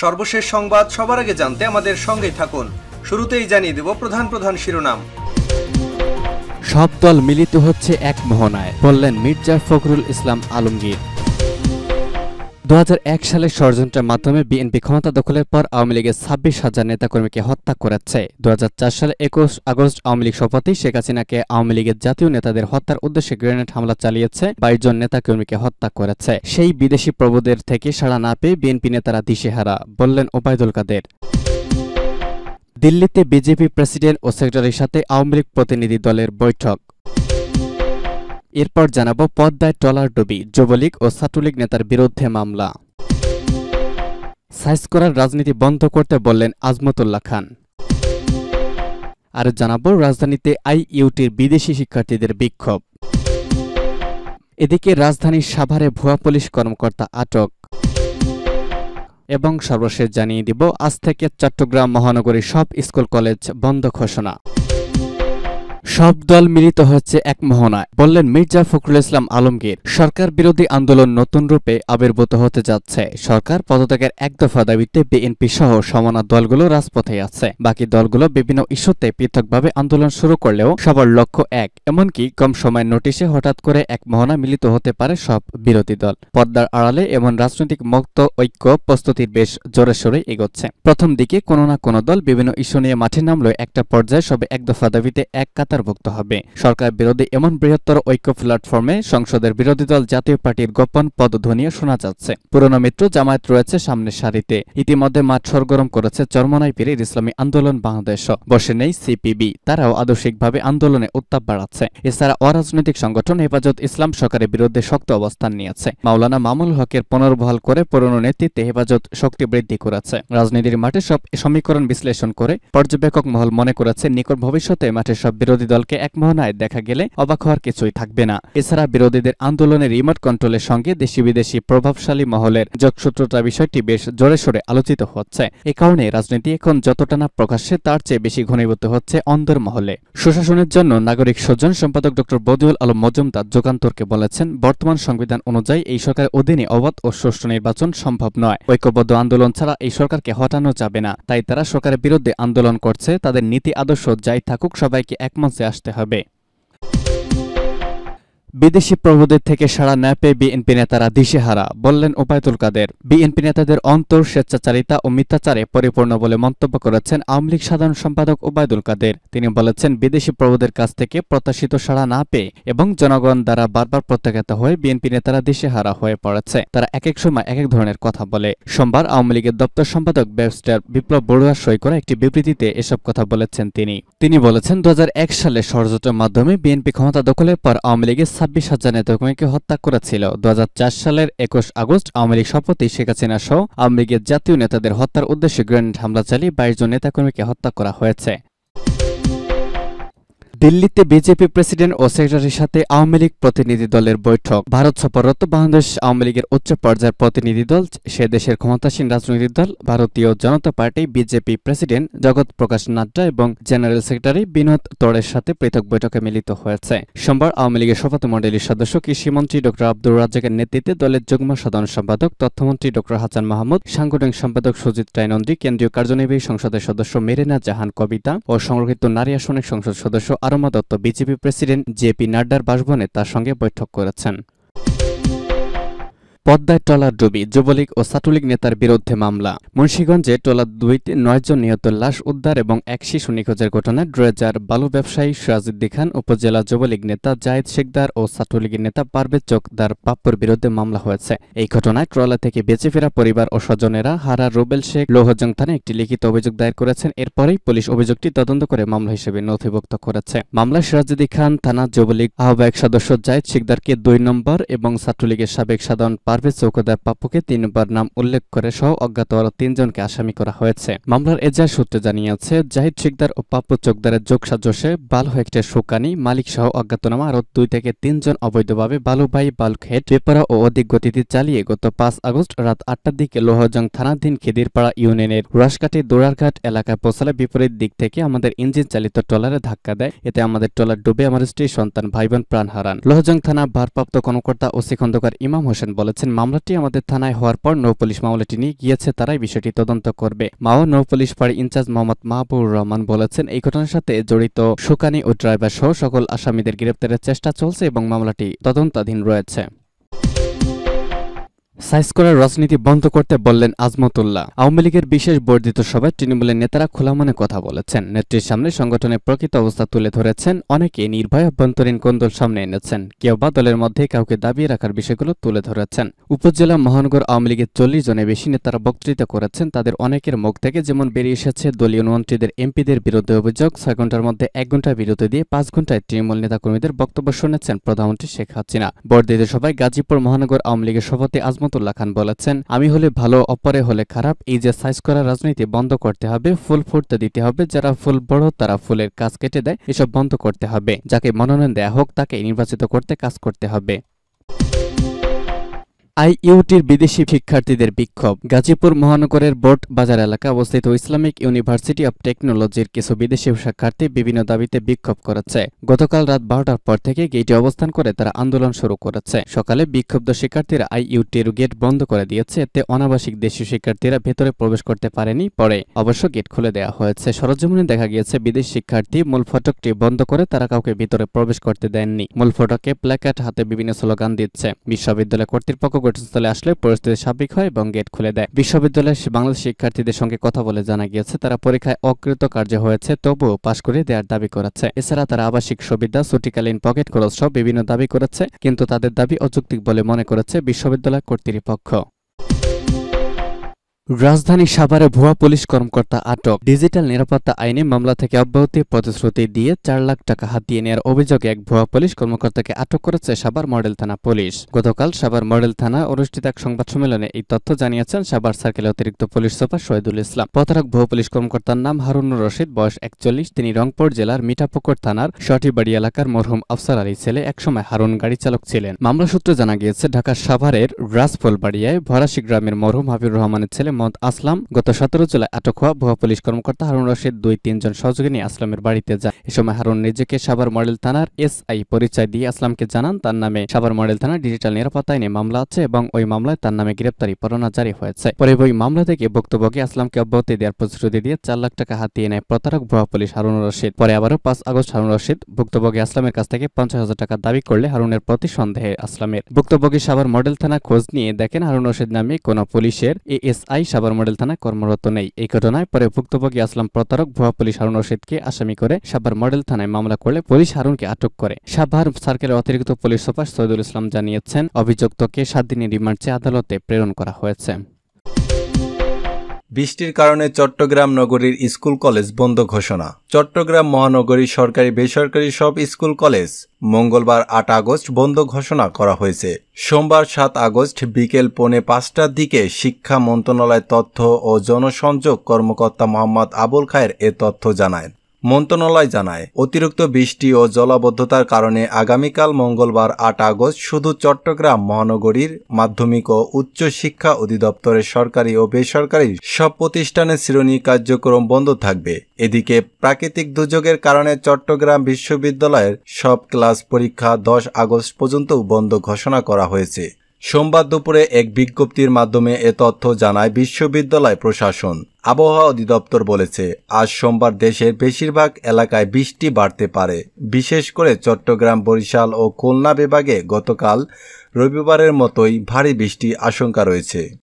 সর্বশেষ সংবাদ সবার আগে জানতে আমাদের সঙ্গেই থাকুন। শুরুতেই জানিয়ে দেব প্রধান প্রধান শিরোনাম। সব দল মিলিত হচ্ছে এক মোহনায়, বললেন মির্জা ফখরুল ইসলাম আলমগীর। 2001 সালের ষড়যন্ত্রের মাধ্যমে বিএনপি ক্ষমতা দখলের পর আওয়ামী লীগের 26,000 নেতাকর্মীকে হত্যা করেছে। 2004 সালে 21 আগস্ট আওয়ামী লীগ সভাপতি শেখ হাসিনাকে আওয়ামী লীগের জাতীয় নেতাদের হত্যার উদ্দেশ্যে গ্রেনেড হামলা চালিয়েছে, 22 জন নেতাকর্মীকে হত্যা করেছে। সেই বিদেশি প্রভুদের থেকে সাড়া না পেয়ে বিএনপি নেতারা দিশেহারা, বললেন ওবায়দুল কাদের। দিল্লিতে বিজেপি প্রেসিডেন্ট ও সেক্রেটারির সাথে আওয়ামী লীগ প্রতিনিধি দলের বৈঠক। এরপর জানাবো পদ্মায় ট্রলার ডুবি, যুবলীগ ও ছাত্রলীগ নেতার বিরুদ্ধে মামলা। সাইজ করার রাজনীতি বন্ধ করতে বললেন আজমতুল্লাহ খান। আর জানাবো রাজধানীতে আইইউটির বিদেশি শিক্ষার্থীদের বিক্ষোভ। এদিকে রাজধানীর সাভারে ভুয়া পুলিশ কর্মকর্তা আটক। এবং সর্বশেষ জানিয়ে দিব আজ থেকে চট্টগ্রাম মহানগরীর সব স্কুল কলেজ বন্ধ ঘোষণা। সব দল মিলিত হচ্ছে এক মোহনায়, বললেন মির্জা ফখরুল ইসলাম আলমগীর। সরকার বিরোধী আন্দোলন নতুন রূপে আবির্ভূত হতে যাচ্ছে। সরকার পদত্যাগের এক দফা দাবিতে বিএনপি সহ সমানা দলগুলো রাজপথে আছে। বাকি দলগুলো বিভিন্ন ইস্যুতে পৃথকভাবে আন্দোলন শুরু করলেও সবার লক্ষ্য এক। এমনকি কম সময়ের নোটিশে হঠাৎ করে এক মোহনা মিলিত হতে পারে সব বিরোধী দল। পর্দার আড়ালে এমন রাজনৈতিক মুক্ত ঐক্য প্রস্তুতির বেশ জোরে সোরে এগোচ্ছে। প্রথম দিকে কোনো না কোনো দল বিভিন্ন ইস্যু নিয়ে মাঠে নামলেও একটা পর্যায়ে সবে এক দফা দাবিতে এক কাতারভুক্ত হবে। সরকার বিরোধী এমন বৃহত্তর ঐক্য প্ল্যাটফর্মে সংসদের বিরোধী দল জাতীয় পার্টির গোপন পদধ্বনিও শোনা যাচ্ছে। পুরনো মিত্র জামায়াত রয়েছে সামনের সারিতে। ইতিমধ্যে মাঠ সরগরম করেছে চরমনাই পীরের ইসলামী আন্দোলন বাংলাদেশ। বসে নেই সিপিবি, তারাও আদর্শিকভাবে আন্দোলনে উত্তাপ বাড়াচ্ছে। এছাড়া অরাজনৈতিক সংগঠন হেফাজত ইসলাম সরকারের বিরুদ্ধে শক্ত অবস্থান নিয়েছে। মাওলানা মামুনুল হকের পুনর্বহাল করে পুরনো নেতৃত্বে হেফাজত শক্তি বৃদ্ধি করেছে। রাজনীতির মাঠে সব সমীকরণ বিশ্লেষণ করে পর্যবেক্ষক মহল মনে করেছে নিকট ভবিষ্যতে মাঠে সব বিরোধী দলকে এক মোহনায় দেখা গেলে অবাক হওয়ার কিছুই থাকবে না। এছাড়া বিরোধীদের আন্দোলনের রিমোট কন্ট্রোলের সঙ্গে দেশি বিদেশি প্রভাবশালী মহলের যোগসূত্রতা বিষয়টি বেশ জোরে সোরে আলোচিত হচ্ছে। এ কারণে রাজনীতি এখন যতটা না প্রকাশ্যে তার চেয়ে বেশি ঘনীভূত হচ্ছে অন্দর মহলে। সুশাসনের জন্য নাগরিক সজ্জন সম্পাদক ড বদিউল আলম মজুমদার যুগান্তরকে বলেছেন, বর্তমান সংবিধান অনুযায়ী এই সরকারের অধীনে অবাধ ও সুষ্ঠু নির্বাচন সম্ভব নয়। ঐক্যবদ্ধ আন্দোলন ছাড়া এই সরকারকে হটানো যাবে না। তাই তারা সরকারের বিরুদ্ধে আন্দোলন করছে। তাদের নীতি আদর্শ যাই থাকুক, সবাইকে এক মঞ্চে আসতে হবে। বিদেশি প্রভুদের থেকে সাড়া না পেয়ে বিএনপি নেতারা দিশেহারা, বললেন ওবায়দুল কাদের। বিএনপি নেতাদের অন্তর স্বেচ্ছাচারিতা ও মিথ্যাচারে পরিপূর্ণ বলে মন্তব্য করেছেন আওয়ামী লীগ সাধারণ সম্পাদক ওবায়দুল কাদের। তিনি বলেছেন, বিদেশি প্রভুদের কাছ থেকে প্রত্যাশিত সাড়া না পেয়ে এবং জনগণ দ্বারা বারবার প্রত্যাখ্যাত হয়ে বিএনপি নেতারা দিশেহারা হয়ে পড়েছে। তারা এক এক সময় এক এক ধরনের কথা বলে। সোমবার আওয়ামী লীগের দপ্তর সম্পাদক ব্যারিস্টার বিপ্লব বড়ুয়া সই করা একটি বিবৃতিতে এসব কথা বলেছেন তিনি বলেছেন, 2001 সালে ষড়যন্ত্রের মাধ্যমে বিএনপি ক্ষমতা দখলের পর আওয়ামী লীগের 26,000 নেতাকর্মীকে হত্যা করেছিল। 2004 সালের 21 আগস্ট আওয়ামী লীগ সভাপতি শেখ হাসিনা সহ আওয়ামী লীগের জাতীয় নেতাদের হত্যার উদ্দেশ্যে গ্রেনেড হামলা চালিয়ে 22 জন নেতাকর্মীকে হত্যা করা হয়েছে। দিল্লিতে বিজেপি প্রেসিডেন্ট ও সেক্রেটারির সাথে আওয়ামী লীগ প্রতিনিধি দলের বৈঠক। ভারত সফররত বাংলাদেশ আওয়ামী লীগের উচ্চ পর্যায়ের প্রতিনিধি দল, সে দেশের ক্ষমতাসীন রাজনৈতিক দল ভারতীয় জনতা পার্টি বিজেপি প্রেসিডেন্ট জগৎ প্রকাশ নাড্ডা এবং জেনারেল সেক্রেটারি বিনোদ তোড়ের সাথে পৃথক বৈঠকে মিলিত হয়েছে। সোমবার আওয়ামী লীগের শপথমণ্ডলীর সদস্য কৃষিমন্ত্রী ড আব্দুর রাজ্জাকের নেতৃত্বে দলের যুগ্ম সাধারণ সম্পাদক তথ্যমন্ত্রী ড হাসান মাহমুদ, সাংগঠনিক সম্পাদক সুজিত রায় নন্দী, কেন্দ্রীয় কার্যনির্বাহী সংসদের সদস্য মেরিনা জাহান কবিতা ও সংরক্ষিত নারী আসনের সংসদ সদস্য Aroma Dutta BJP president JP নাড্ডার বাসভবনে তার সঙ্গে বৈঠক করেছেন। পদ্মায় ট্রলার ডুবি, যুবলীগ ও ছাত্রলীগ নেতার বিরুদ্ধে মামলা। মুন্সিগঞ্জে ট্রলার ডুবিতে 9 জন নিহত লাশ উদ্ধার এবং এক শিশু নিখোঁজের ঘটনায় ড্রেজার বালু ব্যবসায়ী সিরাজউদ্দিন খান, উপজেলা যুবলীগ নেতা জায়েদ শেখদার ও ছাত্রলীগের নেতা পারভেজ চোকদার পাপ্পুর বিরুদ্ধে মামলা হয়েছে। এই ঘটনায় ট্রলার থেকে বেঁচে ফেরা পরিবার ও স্বজনেরা হারা রুবেল শেখ লৌহজং থানায় একটি লিখিত অভিযোগ দায়ের করেছেন। এরপরেই পুলিশ অভিযোগটি তদন্ত করে মামলা হিসেবে নথিভুক্ত করেছে। মামলায় সিরাজউদ্দিন খান থানা যুবলীগ আহ্বায়ক সদস্য জায়েদ শেখদারকে 2 নম্বর এবং ছাত্রলীগের সাবেক সাধারণ পারভেজ চৌকদার পাপ্পুকে 3 নম্বর নাম উল্লেখ করে সহ অজ্ঞাত আরো 3 জনকে আসামি করা হয়েছে। মামলার এজাহার সূত্রে জানিয়েছে, জাহিদ শেখদার ও পাপ্পু চৌকদারের যোগসাজশে বালু হেক্টের শুকানি মালিক সহ অজ্ঞাতনামা আরো 2 থেকে 3 জন অবৈধভাবে বালুবাহী বাল্কহেড বেপারা ও অধিক গতিতে চালিয়ে গত 5 আগস্ট রাত 8টার দিকে লৌহজং থানাধীন খিদিরপাড়া ইউনিয়নের রাসকাটি দোড়ারঘাট এলাকায় পৌঁছালে বিপরীত দিক থেকে আমাদের ইঞ্জিন চালিত ট্রলারে ধাক্কা দেয়। এতে আমাদের ট্রলার ডুবে আমার স্ত্রী, সন্তান, ভাইবোন প্রাণ হারান। লৌহজং থানা ভারপ্রাপ্ত কর্মকর্তা ওসি খন্দকার ইমাম হোসেন বলেছেন, জানিয়েছেন, মামলাটি আমাদের থানায় হওয়ার পর নৌপুলিশ মামলাটি নিয়ে গিয়েছে, তারাই বিষয়টি তদন্ত করবে। মাও নৌপুলিশ ফাঁড়ি ইনচার্জ মোহাম্মদ মাহবুবুর রহমান বলেছেন, এই ঘটনার সাথে জড়িত সুকানি ও ড্রাইভার সহ সকল আসামিদের গ্রেপ্তারের চেষ্টা চলছে এবং মামলাটি তদন্তাধীন রয়েছে। সাইজ করার রাজনীতি বন্ধ করতে বললেন আজমতুল্লাহ। আওয়ামী লীগের বিশেষ বর্ধিত সভায় তৃণমূলের নেতারা খোলা মনে কথা বলেছেন, নেত্রীর সামনে সংগঠনের প্রকৃত অবস্থা তুলে ধরেছেন, অনেকে নির্ভয় অভ্যন্তরীণ কোন্দল সামনে এনেছেন, কেউ বা দলের মধ্যে কাউকে দাবিয়ে রাখার বিষয়গুলো তুলে ধরেছেন। উপজেলা মহানগর আওয়ামী লীগের 40 জনের বেশি নেতারা বক্তৃতা করেছেন। তাদের অনেকের মুখ থেকে যেমন বেরিয়ে এসেছে দলীয় মন্ত্রীদের এমপিদের বিরুদ্ধে অভিযোগ, 6 ঘন্টার মধ্যে 1 ঘন্টা বিরতি দিয়ে 5 ঘন্টায় তৃণমূল নেতাকর্মীদের বক্তব্য শুনেছেন প্রধানমন্ত্রী শেখ হাসিনা। বর্ধিত সভায় গাজীপুর মহানগর আওয়ামী লীগের সভাপতি আজমতুল্লাহ খান বলেছেন, আমি হলে ভালো, অপরে হলে খারাপ, এই যে সাইজ করা রাজনীতি বন্ধ করতে হবে, ফুল ফুটতে দিতে হবে, যারা ফুল বড় তারা ফুলের কাজ কেটে দেয়, এসব বন্ধ করতে হবে, যাকে মনোনয়ন দেয়া হোক তাকে নির্বাচিত করতে কাজ করতে হবে। আইইউটির বিদেশি শিক্ষার্থীদের বিক্ষোভ। গাজীপুর মহানগরের বোর্ড বাজার এলাকায় অবস্থিত ইসলামিক ইউনিভার্সিটি অব টেকনোলজির কিছু বিদেশি শিক্ষার্থী বিভিন্ন দাবিতে বিক্ষোভ করেছে। গতকাল রাত 12টার পর থেকে গেটে অবস্থান করে তারা আন্দোলন শুরু করেছে। সকালে বিক্ষুব্ধ শিক্ষার্থীরা আইইউটির গেট বন্ধ করে দিয়েছে, এতে অনাবাসিক দেশীয় শিক্ষার্থীরা ভেতরে প্রবেশ করতে পারেনি, পরে অবশ্য গেট খুলে দেওয়া হয়েছে। সরজমিনে দেখা গিয়েছে বিদেশি শিক্ষার্থী মূল ফটকটি বন্ধ করে তারা কাউকে ভিতরে প্রবেশ করতে দেননি। মূল ফটকে প্ল্যাকার্ড হাতে বিভিন্ন স্লোগান দিচ্ছে। বিশ্ববিদ্যালয় কর্তৃপক্ষ ঘটনাস্থলে আসলে পরিস্থিতি স্বাভাবিক হয় এবং গেট খুলে দেয়। বিশ্ববিদ্যালয়ের বাংলাদেশ শিক্ষার্থীদের সঙ্গে কথা বলে জানা গিয়েছে, তারা পরীক্ষায় অকৃতকার্য হয়েছে, তবুও পাশ করে দেওয়ার দাবি করেছে। এছাড়া তারা আবাসিক সুবিধা, ছুটিকালীন পকেট খরচ সহ বিভিন্ন দাবি করেছে, কিন্তু তাদের দাবি অযৌক্তিক বলে মনে করেছে বিশ্ববিদ্যালয় কর্তৃপক্ষ। রাজধানী সাভারে ভুয়া পুলিশ কর্মকর্তা আটক। ডিজিটাল নিরাপত্তা আইনে মামলা থেকে অব্যাহতির প্রতিশ্রুতি দিয়ে 4 লাখ টাকা হাতিয়ে নেওয়ার অভিযোগে এক ভুয়া পুলিশ কর্মকর্তাকে আটক করেছে সাভার মডেল থানা পুলিশ। গতকাল সাভার মডেল থানা অনুষ্ঠিত এক সংবাদ সম্মেলনে এই তথ্য জানিয়েছেন সাভার সার্কেল অতিরিক্ত পুলিশ সুপার শহীদুল ইসলাম। প্রতারক ভুয়া পুলিশ কর্মকর্তার নাম হারুনুর রশিদ, বয়স 41। তিনি রংপুর জেলার মিঠাপুকুর থানার সটিবাড়ি এলাকার মরহুম আফসার আলী ছেলে, একসময় হারুন গাড়ি চালক ছিলেন। মামলা সূত্রে জানা গিয়েছে, ঢাকার সাভারের রাজফুলবাড়িয়ায় ভরাসি গ্রামের মরহুম হাবিবুর রহমানের ছেলে মোহাম্মদ আসলাম গত 17 জুলাই আটক হওয়া ভুয়া পুলিশ কর্মকর্তা হারুন রশিদ 2-3 জন সহযোগী নিয়ে আসলামের বাড়িতে যায়। এ সময় হারুন নিজেকে সাভার মডেল থানার এসআই পরিচয় দিয়ে আসলামকে জানান তার নামে সাভার মডেল থানার ডিজিটাল নিরাপত্তা আইনে মামলা আছে এবং ওই মামলায় তার নামে গ্রেপ্তারি পরোয়ানা জারি হয়েছে। পরে ওই মামলা থেকে ভুক্তভোগী আসলামকে অব্যাহতি দেওয়ার প্রতিশ্রুতি দিয়ে 4 লাখ টাকা হাতিয়ে নেয় প্রতারক ভুয়া পুলিশ হারুন রশিদ। পরে আবারও 5 আগস্ট হারুন রশিদ ভুক্তভোগী আসলামের কাছ থেকে 50,000 টাকা দাবি করলে হারুনের প্রতি সন্দেহে আসলামের। ভুক্তভোগী সাভার মডেল থানা খোঁজ নিয়ে দেখেন হারুন রশিদ নামে কোনো পুলিশের এএসআই সাভার মডেল থানা কর্মরত নেই। এই ঘটনায় পরে ভুক্তভোগী আসলাম প্রতারক ভুয়া পুলিশ হারুন রশিদকে আসামি করে সাভার মডেল থানায় মামলা করলে পুলিশ হারুনকে আটক করে। সাভার সার্কেলের অতিরিক্ত পুলিশ সুপার শহীদুল ইসলাম জানিয়েছেন, অভিযুক্তকে 7 দিনের রিমান্ড চেয়ে আদালতে প্রেরণ করা হয়েছে। বৃষ্টির কারণে চট্টগ্রাম নগরীর স্কুল কলেজ বন্ধ ঘোষণা। চট্টগ্রাম মহানগরীর সরকারি বেসরকারি সব স্কুল কলেজ মঙ্গলবার 8 আগস্ট বন্ধ ঘোষণা করা হয়েছে। সোমবার 7 আগস্ট বিকেল 4:45টার দিকে শিক্ষা মন্ত্রণালয়ের তথ্য ও জনসংযোগ কর্মকর্তা মোহাম্মদ আবুল খায়ের এ তথ্য জানায়। মন্ত্রণালয় জানায়, অতিরিক্ত বৃষ্টি ও জলাবদ্ধতার কারণে আগামীকাল মঙ্গলবার 8 আগস্ট শুধু চট্টগ্রাম মহানগরীর মাধ্যমিক ও উচ্চ শিক্ষা অধিদপ্তরের সরকারি ও বেসরকারি সব প্রতিষ্ঠানের শ্রেণী কার্যক্রম বন্ধ থাকবে। এদিকে প্রাকৃতিক দুর্যোগের কারণে চট্টগ্রাম বিশ্ববিদ্যালয়ের সব ক্লাস পরীক্ষা 10 আগস্ট পর্যন্ত বন্ধ ঘোষণা করা হয়েছে। সোমবার দুপুরে এক বিজ্ঞপ্তির মাধ্যমে এ তথ্য জানায় বিশ্ববিদ্যালয় প্রশাসন। আবহাওয়া অধিদপ্তর বলেছে, আজ সোমবার দেশের বেশিরভাগ এলাকায় বৃষ্টি বাড়তে পারে। বিশেষ করে চট্টগ্রাম, বরিশাল ও খুলনা বিভাগে গতকাল রবিবারের মতোই ভারী বৃষ্টির আশঙ্কা রয়েছে।